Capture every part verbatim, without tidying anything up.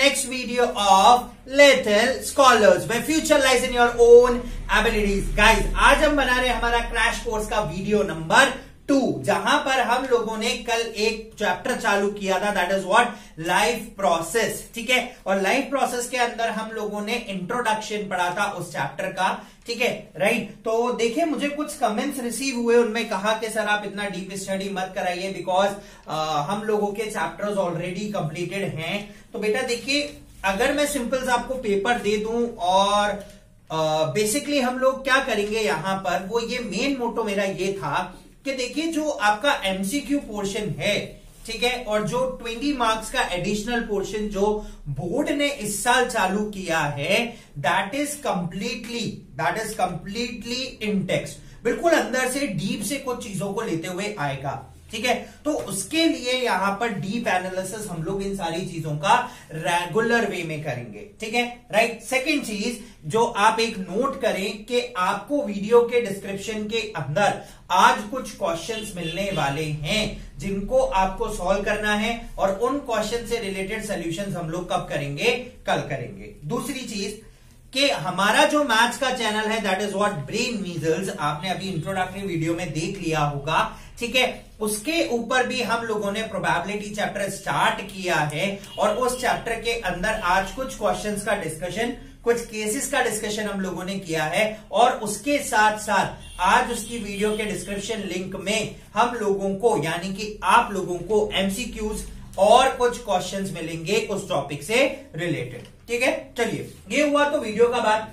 next video of Little Scholars, where future lies in your own abilities. Guys, आज हम बना रहे हैं हमारा क्रैश कोर्स का वीडियो नंबर टू, जहां पर हम लोगों ने कल एक चैप्टर चालू किया था, that is what, life process. ठीक है, और लाइफ प्रोसेस के अंदर हम लोगों ने इंट्रोडक्शन पढ़ा था उस चैप्टर का. ठीक है, राइट. तो देखिए, मुझे कुछ कमेंट्स रिसीव हुए, उनमें कहा कि सर आप इतना डीप स्टडी मत कराइए बिकॉज हम लोगों के चैप्टर्स ऑलरेडी कंप्लीटेड हैं. तो बेटा देखिए, अगर मैं सिंपल आपको पेपर दे दूं और बेसिकली uh, हम लोग क्या करेंगे यहां पर, वो ये मेन मोटो मेरा ये था कि देखिए जो आपका एमसीक्यू पोर्शन है, ठीक है, और जो बीस मार्क्स का एडिशनल पोर्शन जो बोर्ड ने इस साल चालू किया है, that is completely that is completely in text, बिल्कुल अंदर से डीप से कुछ चीजों को लेते हुए आएगा. ठीक है, तो उसके लिए यहां पर डीप एनालिसिस हम लोग इन सारी चीजों का रेगुलर वे में करेंगे. ठीक है, राइट. सेकंड चीज जो आप एक नोट करें कि आपको वीडियो के डिस्क्रिप्शन के अंदर आज कुछ क्वेश्चंस मिलने वाले हैं जिनको आपको सॉल्व करना है, और उन क्वेश्चन से रिलेटेड सॉल्यूशंस हम लोग कब करेंगे, कल करेंगे. दूसरी चीज कि हमारा जो मैथ्स का चैनल है, that is what brain measles, आपने अभी इंट्रोडक्टरी वीडियो में देख लिया होगा. ठीक है, उसके ऊपर भी हम लोगों ने प्रोबेबिलिटी चैप्टर स्टार्ट किया है, और उस चैप्टर के अंदर आज कुछ क्वेश्चंस का डिस्कशन, कुछ केसेस का डिस्कशन हम लोगों ने किया है, और उसके साथ साथ आज उसकी वीडियो के डिस्क्रिप्शन लिंक में हम लोगों को, यानी कि आप लोगों को एमसीक्यूज और कुछ क्वेश्चंस मिलेंगे उस टॉपिक से रिलेटेड. ठीक है, चलिए, ये हुआ तो वीडियो का बात.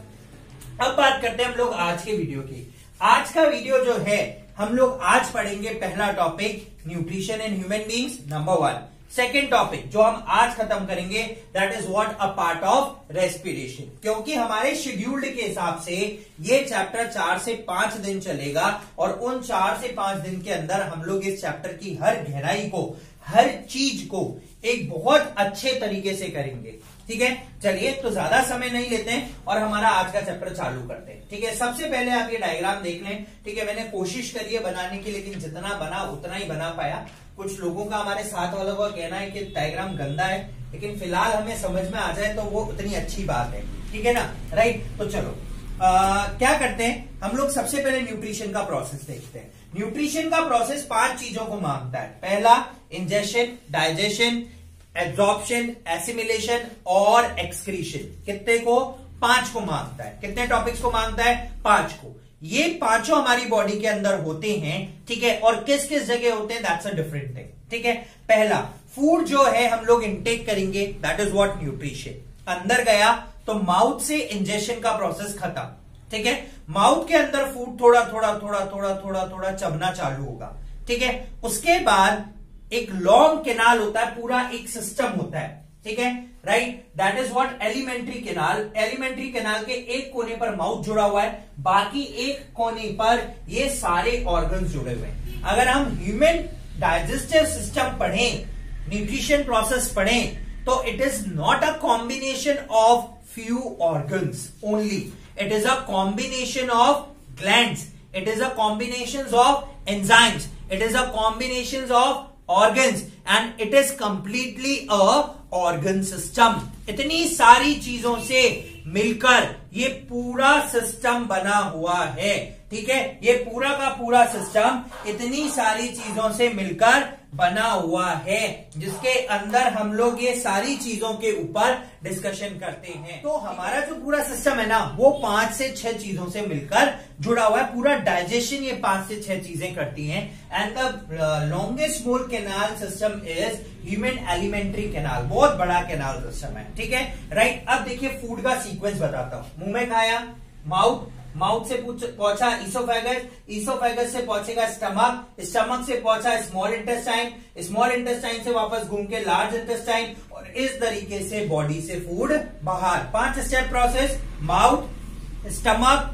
अब बात करते हैं हम लोग आज के वीडियो की. आज का वीडियो जो है, हम लोग आज पढ़ेंगे पहला topic nutrition in human beings, number one. Second topic जो हम आज खत्म करेंगे, that is what, a part of respiration. क्योंकि हमारे शेड्यूल्ड के हिसाब से ये चैप्टर चार से पांच दिन चलेगा, और उन चार से पांच दिन के अंदर हम लोग इस चैप्टर की हर गहराई को, हर चीज को एक बहुत अच्छे तरीके से करेंगे. ठीक है, चलिए, तो ज्यादा समय नहीं लेते हैं और हमारा आज का चैप्टर चालू करते हैं. ठीक है, सबसे पहले आप ये डायग्राम देख लें. ठीक है, मैंने कोशिश करी है बनाने की, लेकिन जितना बना उतना ही बना पाया. कुछ लोगों का, हमारे साथ वालों का कहना है कि डायग्राम गंदा है, लेकिन फिलहाल हमें समझ में आ जाए तो वो उतनी अच्छी बात है. ठीक है ना, राइट. तो चलो, आ, क्या करते हैं हम लोग, सबसे पहले न्यूट्रिशन का प्रोसेस देखते हैं. न्यूट्रिशन का प्रोसेस पांच चीजों को मांगता है. पहला, इंजेशन, डाइजेशन, एब्जॉर्प्शन, एसिमिलेशन और एक्सक्रीशन. कितने को? पांच को मांगता है. कितने टॉपिक्स को मांगता है? पांच को. ये पांचों हमारी बॉडी के अंदर होते हैं. ठीक है, और किस किस जगह होते हैं, दैट्स अ डिफरेंट थिंग. ठीक है, पहला, फूड जो है हम लोग इनटेक करेंगे, दैट इज व्हाट, न्यूट्रिशन. अंदर गया तो माउथ से इंजेशन का प्रोसेस खत्म. ठीक है, माउथ के अंदर फूड थोड़ा थोड़ा थोड़ा थोड़ा थोड़ा थोड़ा चबना चालू होगा. ठीक है, उसके बाद एक लॉन्ग कैनाल होता है, पूरा एक सिस्टम होता है. ठीक है, right, that is what, alimentary canal. Alimentary canal के एक कोने पर माउथ जुड़ा हुआ है, बाकी एक कोने पर ये सारे ऑर्गन्स जुड़े हुए हैं. अगर हम ह्यूमन डाइजेस्टिव सिस्टम पढ़ें, न्यूट्रिशन प्रोसेस पढ़ें, तो it is not a combination of few organs only. It is a combination of glands, it is a combination of enzymes, it is a combination of organs, and it is completely a organ system. इतनी सारी चीजों से मिलकर ये पूरा system बना हुआ है. ठीक है, ये पूरा का पूरा सिस्टम इतनी सारी चीजों से मिलकर बना हुआ है, जिसके अंदर हम लोग ये सारी चीजों के ऊपर डिस्कशन करते हैं. तो हमारा जो पूरा सिस्टम है ना, वो पांच से छह चीजों से मिलकर जुड़ा हुआ है. पूरा डाइजेशन ये पांच से छह चीजें करती हैं. And the longest more canal system is human alimentary canal. बहुत बड़ा कैनाल सिस्टम है. ठीक है, राइट. अब देखिए, फूड का सीक्वेंस बताता हूं. मुंह में खाया, माउथ, माउथ से पहुंचा इसोफेगस, इसोफेगस से पहुंचेगा स्टमक, स्टमक से पहुंचा स्मॉल इंटेस्टाइन, स्मॉल इंटेस्टाइन से वापस घूम के लार्ज इंटेस्टाइन, और इस तरीके से बॉडी से फूड बाहर. पांच step process, mouth, stomach,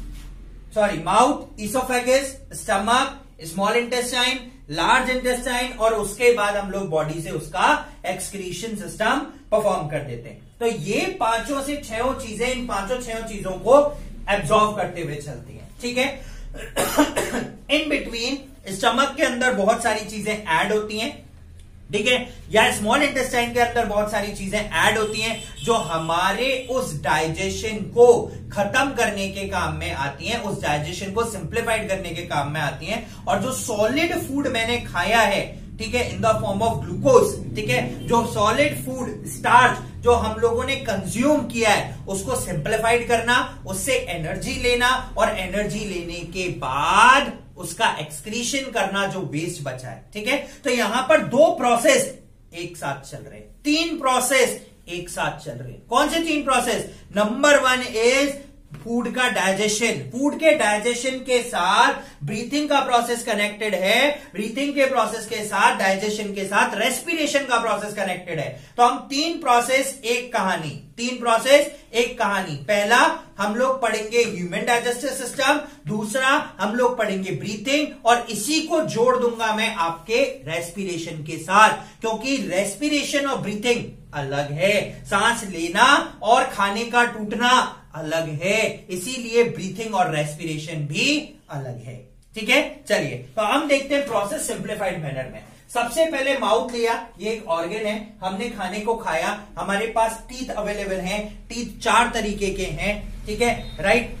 sorry mouth, oesophagus, stomach, small intestine, large intestine, और उसके बाद हम लोग बॉडी से उसका एक्सक्रीशन सिस्टम परफॉर्म कर देते हैं. तो ये पांचों से छह चीजें, इन पांचों छह चीजों को एब्जॉर्व करते हुए चलती हैं. ठीक है, इन बिटवीन स्टमक के अंदर बहुत सारी चीजें ऐड होती हैं. ठीक है, या स्मॉल इंटेस्टाइन के अंदर बहुत सारी चीजें ऐड होती हैं जो हमारे उस डाइजेशन को खत्म करने के काम में आती हैं, उस डाइजेशन को सिंप्लीफाइड करने के काम में आती हैं। और जो सॉलिड फूड मैंने खाया है, ठीक है, in the form of glucose, ठीक है, जो सॉलिड फूड स्टार्च जो हम लोगों ने कंज्यूम किया है उसको सिंप्लीफाइड करना, उससे एनर्जी लेना और एनर्जी लेने के बाद उसका एक्सक्रीशन करना जो वेस्ट बचा है। ठीक है, तो यहां पर दो प्रोसेस एक साथ चल रहे हैं, तीन प्रोसेस एक साथ चल रहे हैं। कौन से तीन process? Number one is food का डाइजेशन। फूड के डाइजेशन के साथ ब्रीथिंग का प्रोसेस कनेक्टेड है, ब्रीथिंग के प्रोसेस के साथ डाइजेशन के साथ रेस्पिरेशन का प्रोसेस कनेक्टेड है। तो हम तीन प्रोसेस एक कहानी, तीन प्रोसेस एक कहानी। पहला हम लोग पढ़ेंगे ह्यूमन डाइजेस्टिव सिस्टम, दूसरा हम लोग पढ़ेंगे ब्रीथिंग, और इसी को जोड़ दूंगा मैं आपके रेस्पिरेशन के साथ, क्योंकि रेस्पिरेशन और ब्रीथिंग अलग है, सांस लेना और खाने का टूटना अलग है, इसीलिए ब्रीथिंग और रेस्पिरेशन भी अलग है। ठीक है, चलिए तो हम देखते हैं प्रोसेस सिंप्लीफाइड मैनर में। सबसे पहले माउथ लिया, ये एक ऑर्गन है, हमने खाने को खाया, हमारे पास टीथ अवेलेबल हैं, टीथ चार तरीके के हैं, ठीक है, राइट,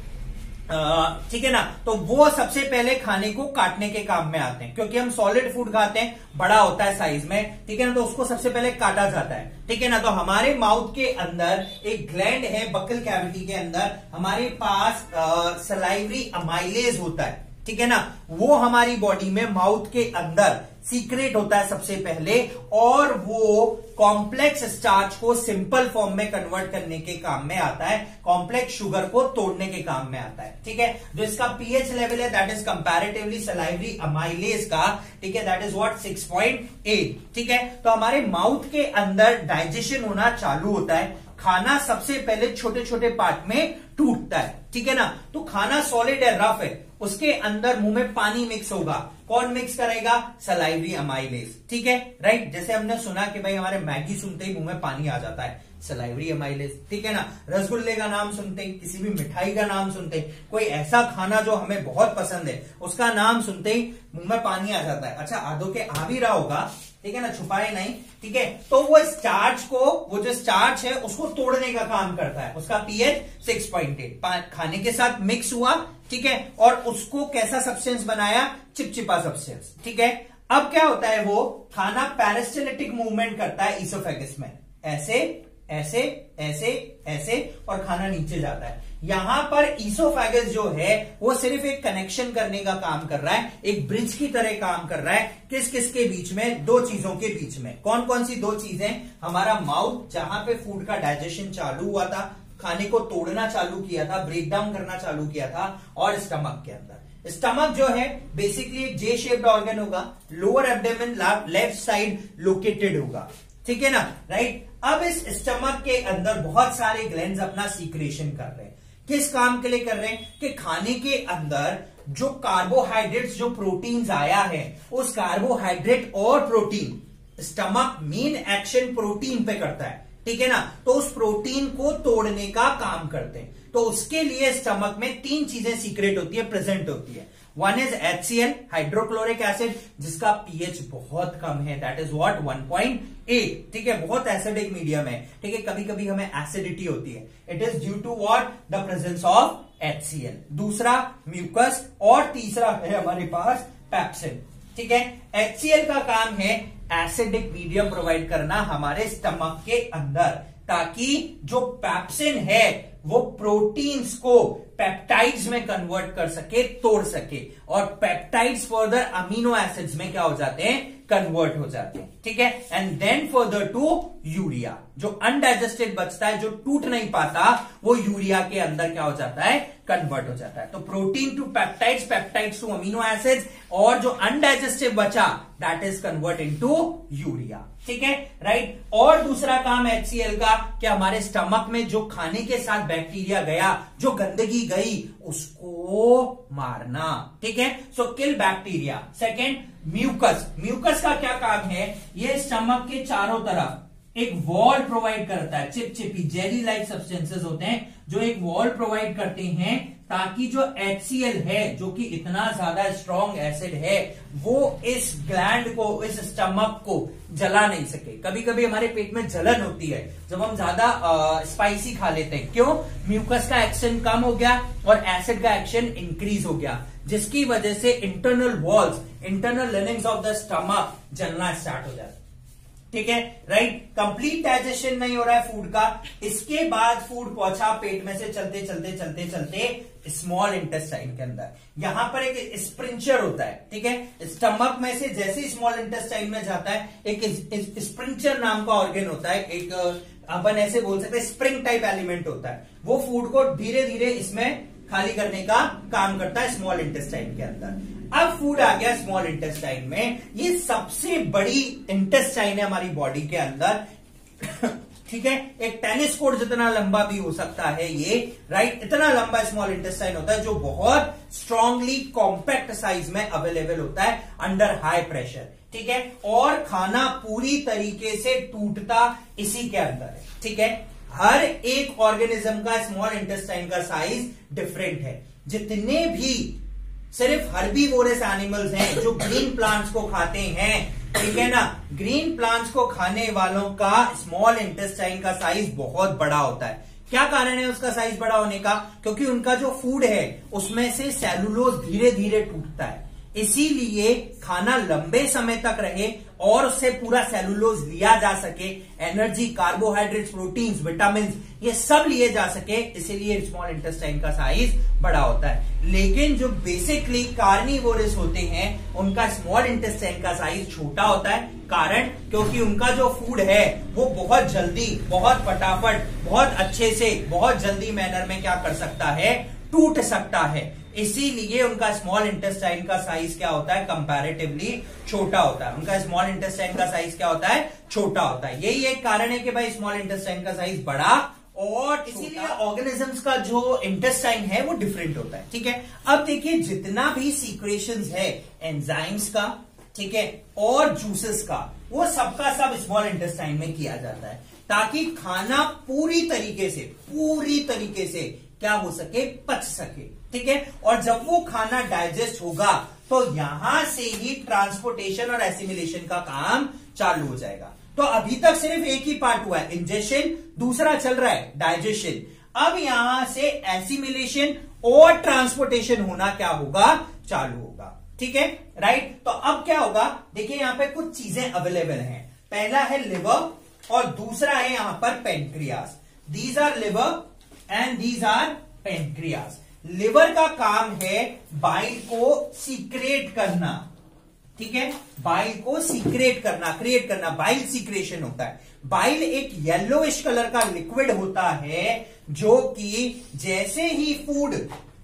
ठीक है ना। तो वो सबसे पहले खाने को काटने के काम में आते हैं, क्योंकि हम सॉलिड फूड खाते हैं, बड़ा होता है साइज में, ठीक है ना, तो उसको सबसे पहले काटा जाता है, ठीक है ना। तो हमारे माउथ के अंदर एक ग्लैंड है, बकल कैविटी के अंदर हमारे पास सलाइवरी अमाइलेज होता है, ठीक है ना, वो हमारी बॉडी में माउथ के अंदर सीक्रेट होता है सबसे पहले, और वो कॉम्प्लेक्स स्टार्च को सिंपल फॉर्म में कन्वर्ट करने के काम में आता है, कॉम्प्लेक्स शुगर को तोड़ने के काम में आता है। ठीक है, जो इसका पीएच लेवल है that is comparatively salivary amylase का, ठीक है, that is what six point eight. ठीक है, तो हमारे माउथ के अंदर डाइजेशन होना चालू होता है, खाना सबसे पहले छोटे छोटे पार्ट में टूटता है, ठीक है ना। तो खाना सॉलिड है, रफ है, उसके अंदर मुंह में पानी मिक्स होगा, कौन मिक्स करेगा? सलाइवरी अमाइलेज, ठीक है, राइट। जैसे हमने सुना कि भाई हमारे मैगी सुनते ही मुंह में पानी आ जाता है, सलाइवरी अमाइलेज, ठीक है ना। रसगुल्ले का नाम सुनते ही, किसी भी मिठाई का नाम सुनते ही, कोई ऐसा खाना जो हमें बहुत पसंद है उसका नाम सुनते ही मुंह में पानी आ जाता है। अच्छा, आधो के आ भी रहा होगा, ठीक है ना, छुपाए नहीं, ठीक है। तो वो स्टार्च को, वो जो स्टार्च है उसको तोड़ने का काम करता है, उसका पीएच सिक्स पॉइंट एट खाने के साथ मिक्स हुआ, ठीक है, और उसको कैसा सब्सटेंस बनाया? चिपचिपा सब्सटेंस, ठीक है। अब क्या होता है, वो खाना पेरिस्टाल्टिक मूवमेंट करता है इसोफेगस में, ऐसे ऐसे ऐसे ऐसे, और खाना नीचे जाता है। यहां पर इसोफेगस जो है वो सिर्फ एक कनेक्शन करने का काम कर रहा है, एक ब्रिज की तरह काम कर रहा है, किस किस के बीच में? दो चीजों के बीच में। कौन कौन सी दो चीजें? हमारा माउथ जहां पे फूड का डाइजेशन चालू हुआ था, खाने को तोड़ना चालू किया था, ब्रेक डाउन करना चालू किया था, और स्टमक के अंदर। स्टमक जो है बेसिकली एक जे शेप्ड ऑर्गन होगा, lower abdomen left side located होगा, ठीक है ना, राइट। अब इस स्टमक के अंदर बहुत सारे ग्लैंड्स अपना सीक्रेशन कर रहे हैं। किस काम के लिए कर रहे हैं? कि खाने के अंदर जो कार्बोहाइड्रेट्स, जो प्रोटीन्स आया है, उस कार्बोहाइड्रेट और protein, stomach main action protein पे करता है, ठीक है ना, तो उस प्रोटीन को तोड़ने का काम करते हैं। तो उसके लिए स्टमक में तीन चीजें सीक्रेट होती है, प्रेजेंट होती है। One is H C L, hydrochloric acid, जिसका पीएच बहुत कम है, that is what one point eight, ठीक है, बहुत एसिडिक मीडियम है, ठीक है, कभी कभी हमें एसिडिटी होती है, it is due to what? The presence of H C L. दूसरा म्यूकस, और तीसरा है हमारे पास पेप्सिन, ठीक है। एच सी एल का काम है एसिडिक मीडियम प्रोवाइड करना हमारे स्टमक के अंदर, ताकि जो पेप्सिन है वो प्रोटीन्स को पेप्टाइड्स में कन्वर्ट कर सके, तोड़ सके, और पेप्टाइड्स फर्दर अमीनो एसिड्स में क्या हो जाते हैं? कन्वर्ट हो जाते हैं, ठीक है। And then further to urea, जो अनडाइजेस्टेड बचता है, जो टूट नहीं पाता, वो यूरिया के अंदर क्या हो जाता है? कन्वर्ट हो जाता है। तो protein to peptides, peptides to amino acids, और जो अनडाइजेस्टेड बचा that is convert into urea, ठीक है, राइट। और दूसरा काम एच सी एल का, कि हमारे स्टमक में जो खाने के साथ बैक्टीरिया गया, जो गंदगी गई, उसको मारना, ठीक है, so kill bacteria. Second mucus, mucus का क्या काम है? ये स्टमक के चारों तरफ एक वॉल प्रोवाइड करता है, चिपचिपी जेली लाइक सब्सटेंसेस होते हैं जो एक वॉल प्रोवाइड करते हैं ताकि जो एच सी एल है, जो कि इतना ज्यादा स्ट्रॉन्ग एसिड है, वो इस ग्लैंड को, इस स्टमक को जला नहीं सके। कभी कभी हमारे पेट में जलन होती है जब हम ज्यादा स्पाइसी खा लेते हैं। क्यों? म्यूकस का एक्शन कम हो गया और एसिड का एक्शन इंक्रीज हो गया, जिसकी वजह से internal walls, internal linings of the stomach जलना स्टार्ट हो जाता है। ठीक है, राइट। कंप्लीट डाइजेशन नहीं हो रहा है फूड का, इसके बाद फूड पहुंचा पेट में से चलते चलते चलते चलते स्मॉल इंटेस्टाइन के अंदर। यहां पर एक स्प्रिंचर होता है, ठीक है। स्टमक में से जैसे स्मॉल इंटेस्टाइन में जाता है, एक स्प्रिंचर नाम का ऑर्गन होता है, एक अपन ऐसे बोल सकते हैं स्प्रिंग टाइप एलिमेंट होता है। वो फूड को धीरे धीरे इसमें खाली करने का काम करता है स्मॉल इंटेस्टाइन के अंदर। अब फूड आ गया स्मॉल इंटेस्टाइन में, ये सबसे बड़ी इंटेस्टाइन है हमारी बॉडी के अंदर। ठीक है, एक टेनिस कोर्ट जितना लंबा भी हो सकता है ये, राइट। इतना लंबा स्मॉल इंटेस्टाइन होता है जो बहुत स्ट्रांगली कॉम्पैक्ट साइज में अवेलेबल होता है अंडर हाई प्रेशर। ठीक है, और खाना पूरी तरीके से टूटता इसी के अंदर है। ठीक है, हर एक ऑर्गेनिज्म का स्मॉल इंटेस्टाइन का साइज डिफरेंट है। जितने भी सिर्फ हर्बीवोरस एनिमल्स हैं जो ग्रीन प्लांट्स को खाते हैं, ठीक है ना, ग्रीन प्लांट्स को खाने वालों का स्मॉल इंटेस्टाइन का साइज बहुत बड़ा होता है। क्या कारण है उसका साइज बड़ा होने का? क्योंकि उनका जो फूड है उसमें से सेलुलोज धीरे धीरे टूटता है, इसीलिए खाना लंबे समय तक रहे और उससे पूरा सेलुलोज लिया जा सके, एनर्जी, कार्बोहाइड्रेट्स, प्रोटीन्स, विटामिन, ये सब लिए जा सके, इसीलिए स्मॉल इंटेस्टाइन का साइज बड़ा होता है। लेकिन जो बेसिकली कार्निवोरस होते हैं उनका स्मॉल इंटेस्टाइन का साइज छोटा होता है। कारण? क्योंकि उनका जो फूड है वो बहुत जल्दी, बहुत फटाफट, बहुत अच्छे से, बहुत जल्दी मैनर में क्या कर सकता है, टूट सकता है। इसीलिए उनका स्मॉल इंटेस्टाइन का साइज क्या होता है, कंपैरेटिवली छोटा होता है। उनका स्मॉल इंटेस्टाइन का साइज क्या होता है, छोटा होता है। यही एक कारण है कि भाई स्मॉल इंटेस्टाइन का साइज बड़ा और इसीलिए ऑर्गेनिजम्स का जो इंटेस्टाइन है वो डिफरेंट होता है। ठीक है, अब देखिए जितना भी सीक्रेशंस है एंजाइम्स का, ठीक है, और जूसेस का, वो सबका सब स्मॉल इंटेस्टाइन में किया जाता है ताकि खाना पूरी तरीके से पूरी तरीके से क्या हो सके, पच सके। ठीक है, और जब वो खाना डाइजेस्ट होगा तो यहां से ही ट्रांसपोर्टेशन और एसिमिलेशन का काम चालू हो जाएगा। तो अभी तक सिर्फ एक ही पार्ट हुआ है, इंजेक्शन, दूसरा चल रहा है डाइजेशन। अब यहां से एसिमिलेशन और ट्रांसपोर्टेशन होना क्या होगा, चालू होगा। ठीक है, राइट। तो अब क्या होगा, देखिए यहां पे कुछ चीजें अवेलेबल हैं। पहला है लिवर और दूसरा है यहां पर pancreas. These are liver and these are pancreas. Liver का काम है बाइल को सीक्रेट करना, ठीक है, बाइल को सीक्रेट करना, क्रिएट करना, बाइल सीक्रेशन होता है। बाइल एक येलोइश कलर का लिक्विड होता है जो कि जैसे ही फूड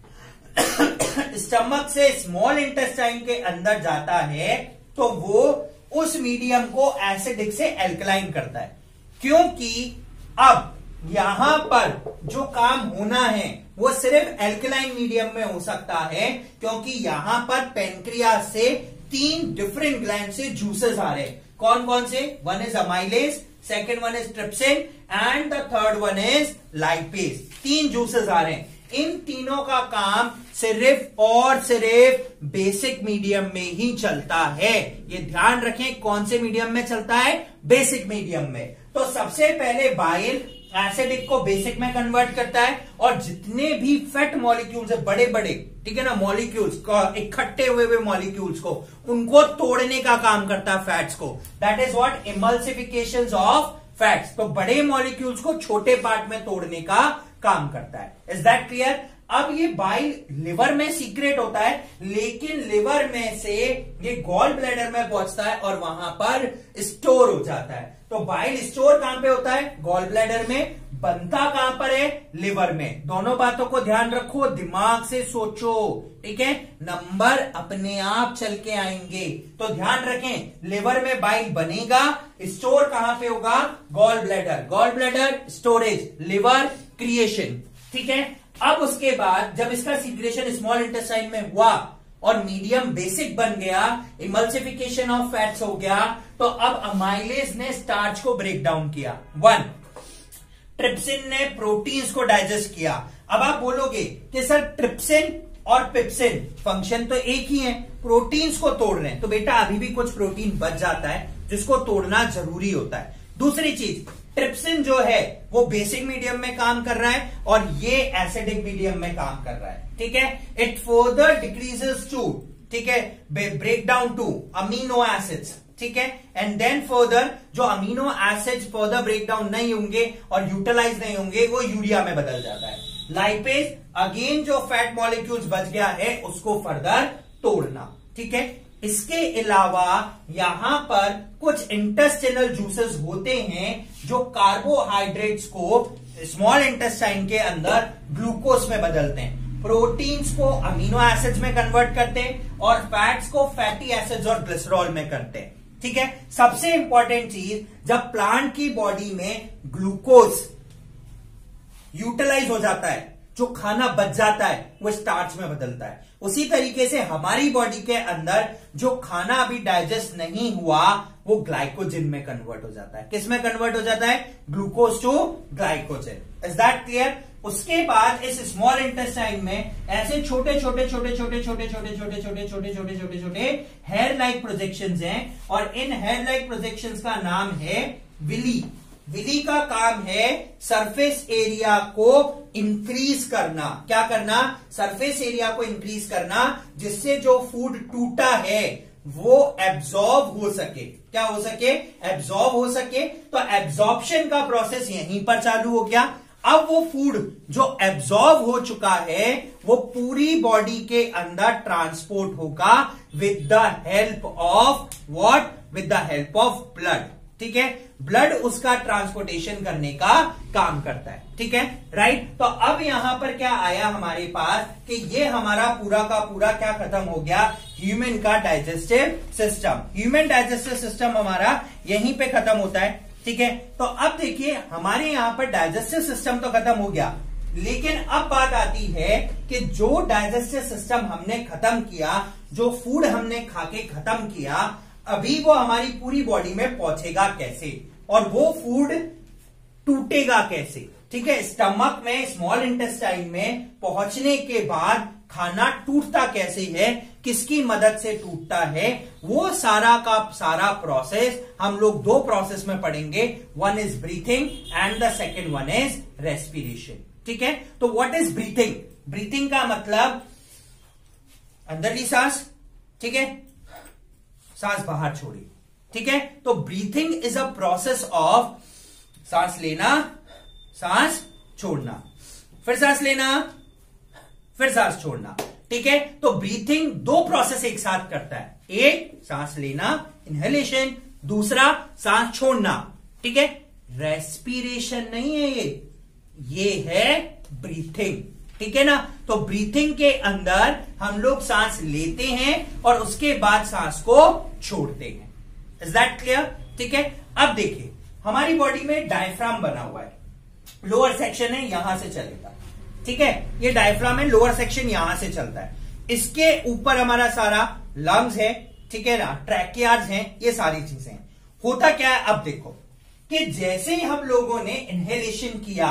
स्टमक से स्मॉल इंटेस्टाइन के अंदर जाता है तो वो उस मीडियम को एसिडिक से एल्कलाइन करता है। क्योंकि अब यहां पर जो काम होना है वो सिर्फ एल्कलाइन मीडियम में हो सकता है, क्योंकि यहां पर पेनक्रियास से तीन डिफरेंट ग्लैंड से जूसेस आ रहे हैं। कौन कौन से? One is amylase, second one is trypsin and the third one is lipase. तीन जूसेस आ रहे हैं। इन तीनों का काम सिर्फ और सिर्फ बेसिक मीडियम में ही चलता है। ये ध्यान रखें, कौन से मीडियम में चलता है, बेसिक मीडियम में। तो सबसे पहले बाइल एसिडिक को बेसिक में कन्वर्ट करता है और जितने भी फैट मॉलिक्यूल्स है, बड़े बड़े, ठीक है ना, मॉलिक्यूल्स को, इकट्ठे हुए हुए मॉलिक्यूल्स को, उनको तोड़ने का काम करता है फैट्स को। That is what emulsification of fats. तो बड़े मॉलिक्यूल्स को छोटे पार्ट में तोड़ने का काम करता है। Is that clear? अब ये बाइल लिवर में सीक्रेट होता है, लेकिन लिवर में से ये गॉल ब्लैडर में पहुंचता है और वहां पर स्टोर हो जाता है। तो बाइल स्टोर कहां पे होता है? गॉल ब्लैडर में। बनता कहां पर है? लिवर में। दोनों बातों को ध्यान रखो, दिमाग से सोचो, ठीक है, नंबर अपने आप चल के आएंगे। तो ध्यान रखें, लिवर में बाइल बनेगा, स्टोर कहां पे होगा? Gall bladder. Gall bladder storage, liver creation. ठीक है, अब उसके बाद जब इसका सीक्रेशन स्मॉल इंटेस्टाइन में हुआ और मीडियम बेसिक बन गया, इमल्सिफिकेशन ऑफ फैट्स हो गया, तो अब अमाइलेज ने स्टार्च को ब्रेक डाउन किया। वन, ट्रिप्सिन ने प्रोटीन्स को डाइजेस्ट किया। अब आप बोलोगे कि सर ट्रिप्सिन और पिप्सिन फंक्शन तो एक ही है, प्रोटीन्स को तोड़ रहे हैं, तो बेटा अभी भी कुछ प्रोटीन बच जाता है जिसको तोड़ना जरूरी होता है। दूसरी चीज, ट्रिप्सिन जो है वो बेसिक मीडियम में काम कर रहा है और ये एसिडिक मीडियम में काम कर रहा है, ठीक है। इट फर्दर डिक्रीजेस टू, ठीक है, break down to amino acids, ठीक है, एंड देन फर्दर जो amino acids further break down नहीं होंगे और यूटिलाइज नहीं होंगे वो यूरिया में बदल जाता है। लाइपेज अगेन जो फैट मॉलिक्यूल्स बच गया है उसको फर्दर तोड़ना, ठीक है। इसके अलावा यहां पर कुछ इंटेस्टिनल जूसेस होते हैं जो कार्बोहाइड्रेट्स को स्मॉल इंटेस्टाइन के अंदर ग्लूकोज में बदलते हैं, प्रोटीन्स को अमीनो एसिड्स में कन्वर्ट करते हैं और फैट्स को फैटी एसिड्स और ग्लिसरॉल में करते हैं, ठीक है। सबसे इंपॉर्टेंट चीज, जब प्लांट की बॉडी में ग्लूकोज यूटिलाइज हो जाता है, जो खाना बच जाता है वो स्टार्च में बदलता है। उसी तरीके से हमारी बॉडी के अंदर जो खाना अभी डाइजेस्ट नहीं हुआ वो ग्लाइकोजन में कन्वर्ट हो जाता है। किस में कन्वर्ट हो जाता है? Glucose to glycogen. Is that clear? उसके बाद इस स्मॉल इंटेस्टाइन में ऐसे छोटे छोटे छोटे छोटे छोटे छोटे छोटे छोटे छोटे छोटे छोटे छोटे हेयर लाइक प्रोजेक्शंस हैं और इन हेयर लाइक प्रोजेक्शंस का नाम है विली। विली का काम है सरफेस एरिया को इंक्रीज करना। क्या करना? सरफेस एरिया को इंक्रीज करना, जिससे जो फूड टूटा है वो एब्जॉर्ब हो सके। क्या हो सके? एब्जॉर्ब हो सके। तो एब्जॉर्प्शन का प्रोसेस यहीं पर चालू हो गया। अब वो फूड जो एब्जॉर्ब हो चुका है वो पूरी बॉडी के अंदर ट्रांसपोर्ट होगा with the help of what? With the help of blood. ठीक है, ब्लड उसका ट्रांसपोर्टेशन करने का काम करता है। ठीक है, राइट। तो अब यहां पर क्या आया हमारे पास कि ये हमारा पूरा का पूरा क्या खत्म हो गया? ह्यूमन का digestive system. Human digestive system हमारा यहीं पे खत्म होता है। ठीक है, तो अब देखिए हमारे यहां पर डाइजेस्टिव सिस्टम तो खत्म हो गया, लेकिन अब बात आती है कि जो डाइजेस्टिव सिस्टम हमने खत्म किया, जो फूड हमने खाके खत्म किया, अभी वो हमारी पूरी बॉडी में पहुंचेगा कैसे और वो फूड टूटेगा कैसे? ठीक है, स्टमक में, स्मॉल इंटेस्टाइन में पहुंचने के बाद खाना टूटता कैसे है, किसकी मदद से टूटता है, वो सारा का सारा प्रोसेस हम लोग दो प्रोसेस में पढ़ेंगे। One is breathing and the second one is respiration. ठीक है, तो व्हाट इज ब्रीथिंग? ब्रीथिंग का मतलब अंदर ली सांस, ठीक है, सांस बाहर छोड़ी। ठीक है, तो breathing is a process of सांस लेना, सांस छोड़ना, फिर सांस लेना, फिर सांस छोड़ना। ठीक है, तो ब्रीथिंग दो प्रोसेस एक साथ करता है, एक सांस लेना इनहेलेशन, दूसरा सांस छोड़ना। ठीक है, रेस्पिरेशन नहीं है ये, ये है ब्रीथिंग। ठीक है ना, तो ब्रीथिंग के अंदर हम लोग सांस लेते हैं और उसके बाद सांस को छोड़ते हैं। Is that clear? ठीक है, अब देखिए हमारी बॉडी में डायफ्राम बना हुआ है, लोअर सेक्शन है, यहां से चलेगा। ठीक है, ये डायफ्राम है, लोअर सेक्शन यहां से चलता है। इसके ऊपर हमारा सारा लंग्स है, ठीक है ना, ट्रैकियाज हैं, ये सारी चीजें। होता क्या है, अब देखो कि जैसे ही हम लोगों ने इनहेलेशन किया,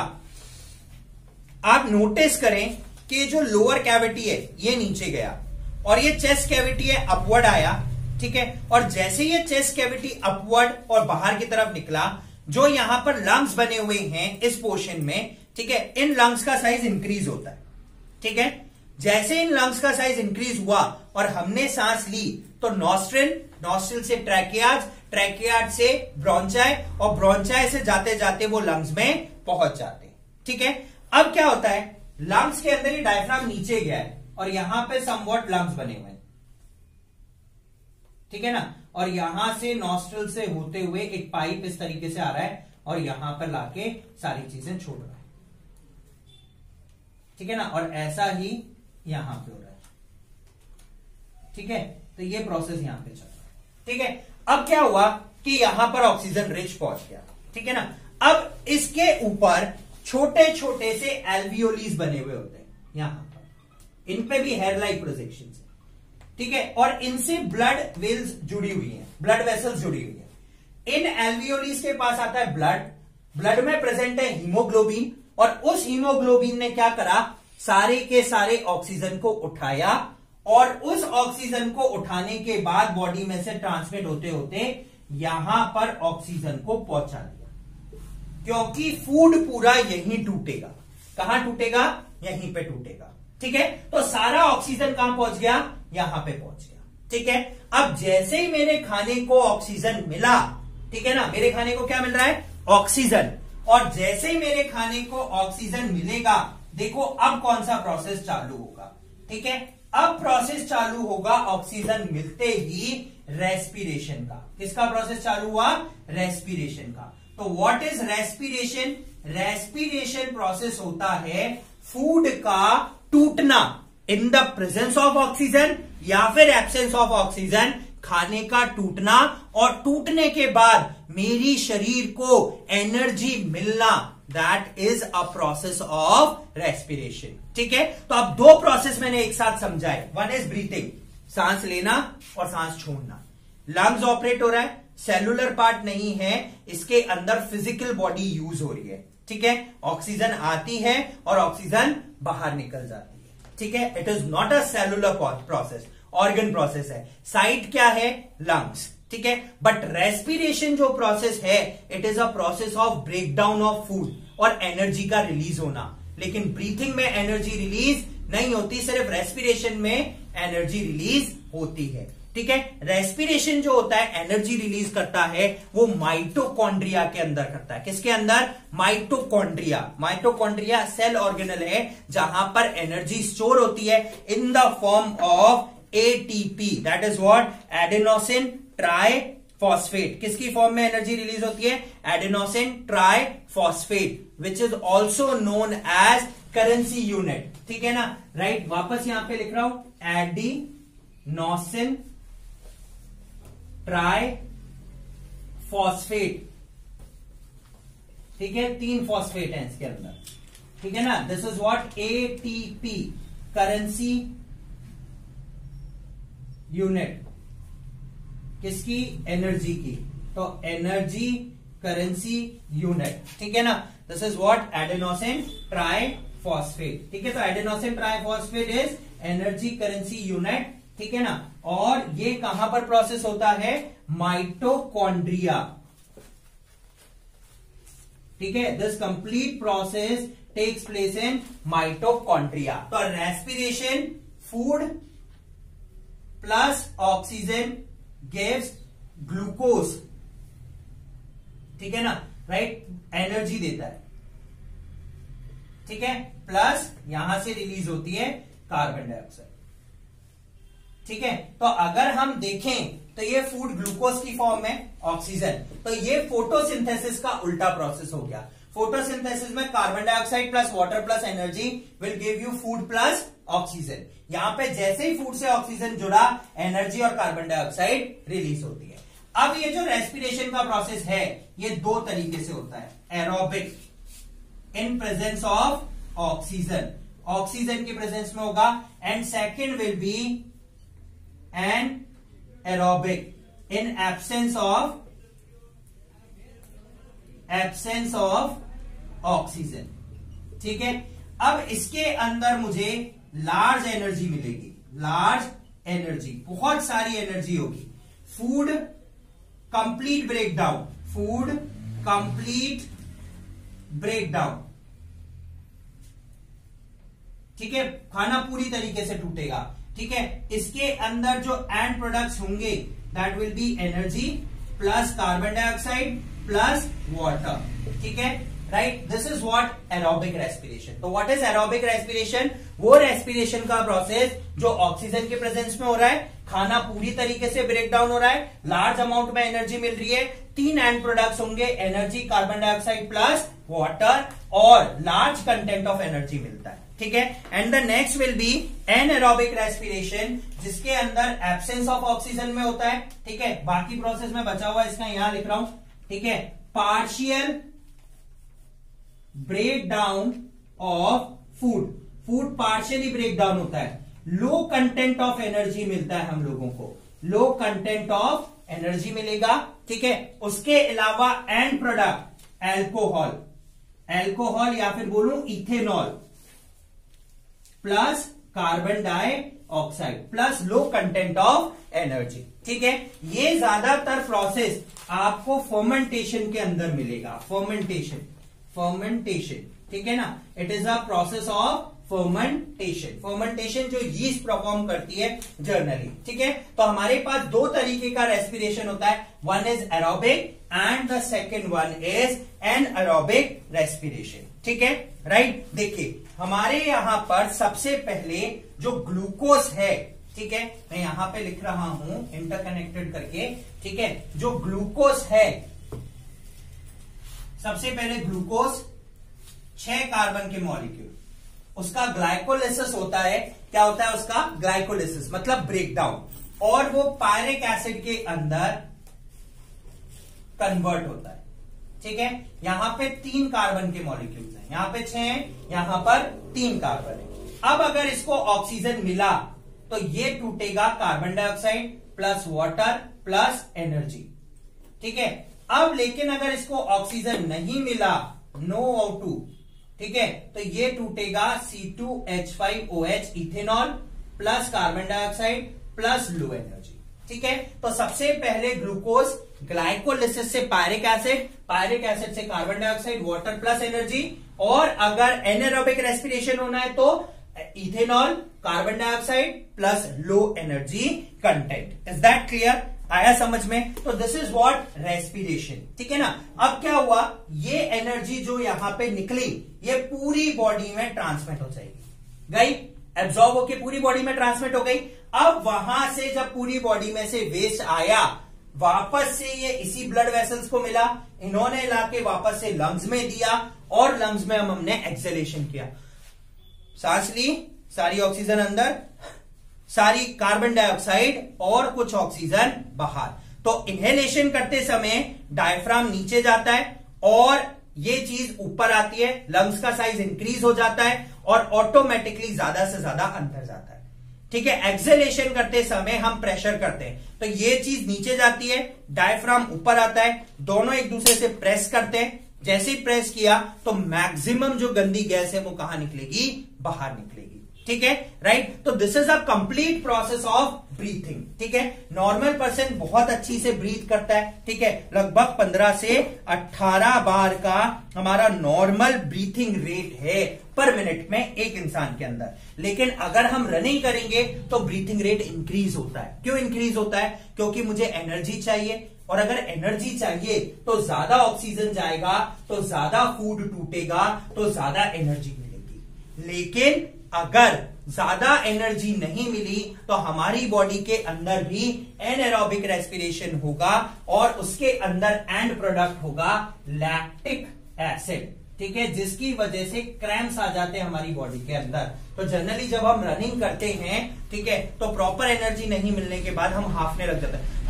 आप नोटिस करें कि जो लोअर कैविटी है ये नीचे गया और ये चेस्ट कैविटी है अपवर्ड आया। ठीक है, और जैसे ये चेस्ट कैविटी अपवर्ड और बाहर की तरफ निकला, जो यहां पर लंग्स बने हुए हैं इस पोर्शन में, ठीक है, इन लंग्स का साइज इंक्रीज होता है। ठीक है, जैसे इन लंग्स का साइज इंक्रीज हुआ और हमने सांस ली, तो नॉस्ट्रिल, नॉस्ट्रिल से ट्रैकियाज, ट्रैकियाज से ब्रोंचाई और ब्रोंचाई से जाते जाते वो लंग्स में पहुंच जाते हैं। ठीक है, अब क्या होता है, लंग्स के अंदर ही डायफ्राम नीचे गया है और यहां पे समवॉट लंग्स बने हुए हैं। ठीक है ना, और यहां से नॉस्ट्रल से होते हुए एक पाइप इस तरीके से आ रहा है और यहां पर लाके सारी चीजें छोड़ रहा है। ठीक है ना, और ऐसा ही यहां पे हो रहा है। ठीक है, तो ये प्रोसेस यहां पे चल रहा है। ठीक है, अब क्या हुआ कि यहां पर ऑक्सीजन रिच पहुंच गया। ठीक है ना, अब इसके ऊपर छोटे छोटे से एल्वियोलीज बने हुए होते हैं, यहां पर इन पे भी हेयर लाइक प्रोजेक्शंस है। ठीक है, और इनसे ब्लड वेल्स जुड़ी हुई हैं, ब्लड वेसल्स जुड़ी हुई हैं। इन एल्वियोलीज के पास आता है ब्लड, ब्लड में प्रेजेंट है हीमोग्लोबिन, और उस हीमोग्लोबिन ने क्या करा, सारे के सारे ऑक्सीजन को उठाया, और उस ऑक्सीजन को उठाने के बाद बॉडी में से ट्रांसमिट होते होते यहां पर ऑक्सीजन को पहुंचा दिया, क्योंकि फूड पूरा यहीं टूटेगा। कहां टूटेगा, यहीं पे टूटेगा, ठीक है। तो सारा ऑक्सीजन कहां पहुंच गया, यहां पे पहुंच गया, ठीक है। अब जैसे ही मेरे खाने को ऑक्सीजन मिला, ठीक है ना, मेरे खाने को क्या मिल रहा है, ऑक्सीजन, और जैसे ही मेरे खाने को ऑक्सीजन मिलेगा, देखो अब कौन सा प्रोसेस चालू होगा, ठीक है। अब प्रोसेस चालू होगा ऑक्सीजन मिलते ही रेस्पिरेशन का। किसका प्रोसेस चालू हुआ, रेस्पिरेशन का। तो what is respiration, respiration process होता है फूड का टूटना in the presence of oxygen या फिर एब्सेंस ऑफ ऑक्सीजन, खाने का टूटना, और टूटने के बाद मेरी शरीर को एनर्जी मिलना, that is a process of respiration, ठीक है। तो अब दो प्रोसेस मैंने एक साथ समझाए, वन इज ब्रीथिंग, सांस लेना और सांस छोड़ना। लंग्स ऑपरेट हो रहा है, सेलुलर पार्ट नहीं है, इसके अंदर फिजिकल बॉडी यूज हो रही है, ठीक है। ऑक्सीजन आती है और ऑक्सीजन बाहर निकल जाती है, ठीक है। It is not a cellular process, organ process है। साइट क्या है, लंग्स, ठीक है। बट रेस्पिरेशन जो प्रोसेस है, it is a process of breakdown of food और एनर्जी का रिलीज होना। लेकिन ब्रीथिंग में एनर्जी रिलीज नहीं होती, सिर्फ रेस्पिरेशन में एनर्जी रिलीज होती है, ठीक है। रेस्पिरेशन जो होता है एनर्जी रिलीज करता है, वो माइटोकॉन्ड्रिया के अंदर करता है। किसके अंदर, माइटोकॉन्ड्रिया। माइटोकॉन्ड्रिया सेल ऑर्गेनल है जहां पर एनर्जी स्टोर होती है in the form of ATP, that is what, adenosine triphosphate. किसकी फॉर्म में एनर्जी रिलीज होती है, adenosine triphosphate, which is also known as currency unit, ठीक है ना। Right right? वापस यहां पे लिख रहा हूं, एडिनोसिन ट्राई फॉस्फेट, ठीक है, तीन फॉस्फेट है इसके अंदर, ठीक है ना। This is what, ATP, currency unit, किसकी, एनर्जी की। तो एनर्जी करेंसी यूनिट, ठीक है ना। This is what, adenosine triphosphate, ठीक है। तो adenosine triphosphate is energy currency unit, ठीक है ना। और ये कहां पर प्रोसेस होता है, माइटोकॉन्ड्रिया, ठीक है। This complete process takes place in mitochondria. तो respiration, food plus oxygen gives glucose, ठीक है ना, राइट, एनर्जी देता है, ठीक है। प्लस यहां से रिलीज होती है कार्बन डाइऑक्साइड, ठीक है। तो अगर हम देखें तो ये फूड ग्लूकोज की फॉर्म में, ऑक्सीजन, तो ये फोटोसिंथेसिस का उल्टा प्रोसेस हो गया। फोटोसिंथेसिस में carbon dioxide plus water plus energy will give you food plus oxygen. यहां पे जैसे ही फूड से ऑक्सीजन जुड़ा, एनर्जी और कार्बन डाइऑक्साइड रिलीज होती है। अब ये जो रेस्पिरेशन का प्रोसेस है, ये दो तरीके से होता है, aerobic in presence of oxygen, oxygen की प्रेजेंस में होगा, and second will be anaerobic in absence of absence of oxygen, ठीक है। अब इसके अंदर मुझे लार्ज एनर्जी मिलेगी, लार्ज एनर्जी, बहुत सारी एनर्जी होगी। Food complete breakdown, food complete breakdown, ठीक है, खाना पूरी तरीके से टूटेगा, ठीक है। इसके अंदर जो एंड प्रोडक्ट्स होंगे, that will be energy plus carbon dioxide plus water, ठीक है, right. This is what aerobic respiration. तो व्हाट इज एरोबिक रेस्पिरेशन, वो रेस्पिरेशन का प्रोसेस जो ऑक्सीजन के प्रेजेंस में हो रहा है, खाना पूरी तरीके से ब्रेक डाउन हो रहा है, लार्ज अमाउंट में एनर्जी मिल रही है, तीन एंड प्रोडक्ट्स होंगे, energy, carbon dioxide plus water, और लार्ज कंटेंट ऑफ एनर्जी मिलता है, ठीक है। And the next will be anaerobic respiration, जिसके अंदर एब्सेंस ऑफ ऑक्सीजन में होता है, ठीक है। बाकी प्रोसेस में बचा हुआ इसका यहां लिख रहा हूं, ठीक है। Partial break down of food, food partially break down होता है, लो कंटेंट ऑफ एनर्जी मिलता है हम लोगों को, लो कंटेंट ऑफ एनर्जी मिलेगा, ठीक है। उसके अलावा एंड प्रोडक्ट एल्कोहल, एल्कोहल या फिर बोलूं ethanol plus carbon dioxide plus low content of energy, ठीक है। ये ज्यादातर प्रोसेस आपको फर्मेंटेशन के अंदर मिलेगा, फर्मेंटेशन, फर्मेंटेशन, ठीक है ना। It is a process of fermentation, fermentation जो यीस्ट परफॉर्म करती है जर्नली, ठीक है। तो हमारे पास दो तरीके का रेस्पिरेशन होता है, one is aerobic and the second one is anaerobic respiration, ठीक है, राइट। देखिए हमारे यहां पर सबसे पहले जो ग्लूकोज है, ठीक है, मैं यहां पे लिख रहा हूं इंटरकनेक्टेड करके, ठीक है। जो ग्लूकोज है, सबसे पहले ग्लूकोज छह कार्बन के मॉलिक्यूल, उसका ग्लाइकोलिसिस होता है, क्या होता है उसका ग्लाइकोलिसिस मतलब ब्रेकडाउन, और वो पायरिक एसिड के अंदर कन्वर्ट होता है, ठीक है। यहां पे तीन कार्बन के मॉलिक्यूल्स हैं, यहां पे छह हैं, यहां पर तीन कार्बन है। अब अगर इसको ऑक्सीजन मिला तो ये टूटेगा carbon dioxide plus water plus energy, ठीक है। अब लेकिन अगर इसको ऑक्सीजन नहीं मिला, नो ओ टू, ठीक है, तो ये टूटेगा C two H five O H ethanol plus carbon dioxide plus low energy, ठीक है। तो सबसे पहले ग्लूकोज ग्लाइकोलिसिस से पायरिक एसिड, पायरिक एसिड से carbon dioxide, water plus energy, और अगर एनारोबिक रेस्पिरेशन होना है तो ethanol, carbon dioxide plus low energy content. Is that clear? आया समझ में? तो दिस इज व्हाट रेस्पिरेशन, ठीक है ना। अब क्या हुआ, ये एनर्जी जो यहां पे निकली ये पूरी बॉडी में ट्रांसमिट हो जाएगी, गई एब्जॉर्ब होके पूरी बॉडी में ट्रांसमिट हो गई। अब वहां से जब पूरी बॉडी में से वेस्ट आया, वापस से ये इसी ब्लड वेसल्स को मिला, इन्होंने लाके वापस से लंग्स में दिया, और लंग्स में हम हमने एक्सेलेशन किया, सांस ली, सारी ऑक्सीजन अंदर, सारी कार्बन डाइऑक्साइड और कुछ ऑक्सीजन बाहर। तो इनहेलेशन करते समय डायफ्राम नीचे जाता है और ये चीज ऊपर आती है, लंग्स का साइज इंक्रीज हो जाता है और ऑटोमेटिकली ज्यादा से ज्यादा अंदर जाता है, ठीक है। एक्सेलेशन करते समय हम प्रेशर करते हैं तो ये चीज नीचे जाती है, डायफ्राम ऊपर आता है, दोनों एक दूसरे से प्रेस करते हैं। जैसे ही प्रेस किया तो मैक्सिमम जो गंदी गैस है वो कहां निकलेगी, बाहर निकलेगी, ठीक है, राइट। तो this is a complete process of breathing, ठीक है। नॉर्मल पर्सन बहुत अच्छी से ब्रीथ करता है, ठीक है, लगभग पंद्रह से अठारह बार का हमारा नॉर्मल ब्रीथिंग रेट है पर मिनट में एक इंसान के अंदर। लेकिन अगर हम रनिंग करेंगे तो ब्रीथिंग रेट इंक्रीज होता है। क्यों इंक्रीज होता है? क्योंकि मुझे एनर्जी चाहिए, और अगर एनर्जी चाहिए तो ज्यादा ऑक्सीजन जाएगा, तो ज्यादा फूड टूटेगा, तो ज्यादा एनर्जी मिलेगी। लेकिन अगर ज्यादा एनर्जी नहीं मिली तो हमारी बॉडी के अंदर भी एनारोबिक रेस्पिरेशन होगा, और उसके अंदर एंड प्रोडक्ट होगा लैक्टिक एसिड, ठीक है, जिसकी वजह से क्रैम्प्स आ जाते हैं हमारी बॉडी के अंदर। तो जनरली जब हम रनिंग करते हैं, ठीक है, तो प्रॉपर एनर्जी नहीं मिलने के बाद हम हाफने लग जाते हैं।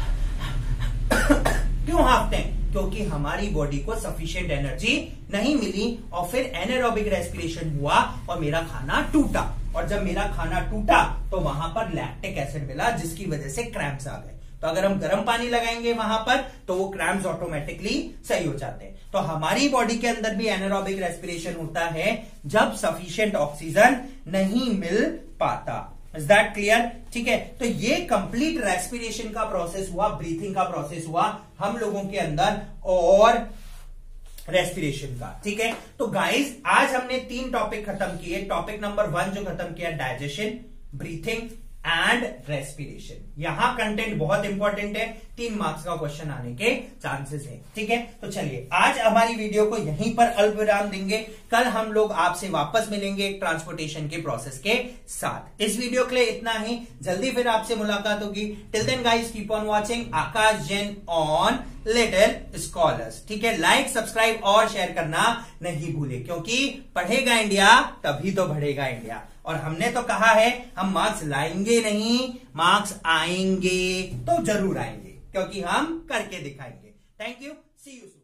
क्यों हाफते हैं? क्योंकि हमारी बॉडी को सफिशिएंट एनर्जी नहीं मिली, और फिर एनारोबिक रेस्पिरेशन हुआ और मेरा खाना टूटा, और जब मेरा खाना टूटा तो वहां पर लैक्टिक एसिड मिला, जिसकी वजह से क्रैम्प्स आ गए। तो अगर हम गर्म पानी लगाएंगे वहां पर तो वो क्रैम्प्स ऑटोमेटिकली सही हो जाते हैं। तो हमारी बॉडी के अंदर भी एनारोबिक रेस्पिरेशन होता है जब सफिशिएंट ऑक्सीजन नहीं मिल पाता। Is that clear? ठीक है, तो ये कंप्लीट रेस्पिरेशन का प्रोसेस हुआ, ब्रीथिंग का प्रोसेस हुआ हम लोगों के अंदर, और रेस्पिरेशन का, ठीक है। तो गाइस आज हमने तीन टॉपिक खत्म किए। टॉपिक नंबर वन जो खत्म किया, डाइजेशन, ब्रीथिंग एंड रेस्पिरेशन। यहां कंटेंट बहुत इंपॉर्टेंट है, तीन मार्क्स का क्वेश्चन आने के चांसेस है, ठीक है। तो चलिए आज हमारी वीडियो को यहीं पर अल्प विराम देंगे। कल हम लोग आपसे वापस मिलेंगे एक ट्रांसपोर्टेशन के प्रोसेस के साथ। इस वीडियो के लिए इतना ही, जल्दी फिर आपसे मुलाकात होगी। Till then guys keep on watching Aakash Jain on Little Scholars, ठीक है। लाइक, सब्सक्राइब और शेयर करना नहीं भूले, क्योंकि पढ़ेगा इंडिया तभी तो बढ़ेगा इंडिया। और हमने तो कहा है हम मार्क्स लाएंगे नहीं, मार्क्स आएंगे तो जरूर आएंगे, क्योंकि हम करके दिखाएंगे। Thank you, see you.